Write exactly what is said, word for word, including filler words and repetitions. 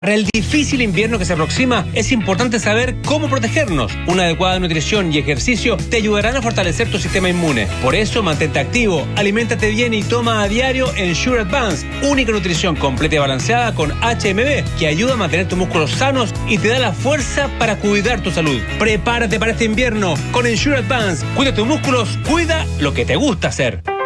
Para el difícil invierno que se aproxima, es importante saber cómo protegernos. Una adecuada nutrición y ejercicio te ayudarán a fortalecer tu sistema inmune. Por eso, mantente activo, aliméntate bien y toma a diario Ensure Advance, única nutrición completa y balanceada con H M B, que ayuda a mantener tus músculos sanos y te da la fuerza para cuidar tu salud. Prepárate para este invierno con Ensure Advance. Cuida tus músculos, cuida lo que te gusta hacer.